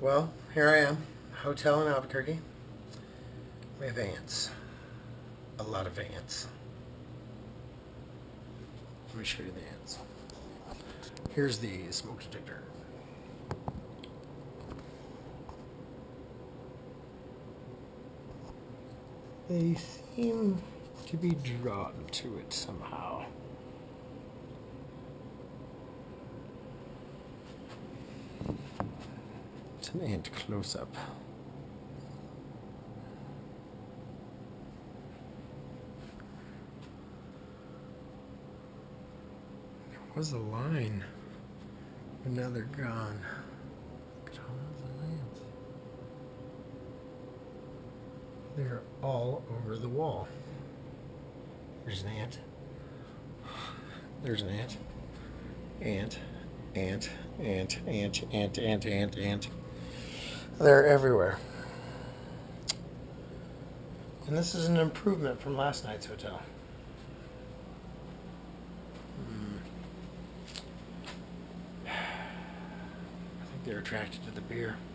Well, here I am, hotel in Albuquerque. We have ants. A lot of ants. Let me show you the ants. Here's the smoke detector. They seem to be drawn to it somehow. It's an ant close-up. There was a line, but now they're gone. Look at all those ants. They're all over the wall. There's an ant. There's an ant. Ant. Ant. Ant. Ant. Ant. Ant. Ant. Ant. They're everywhere. And this is an improvement from last night's hotel. I think they're attracted to the beer.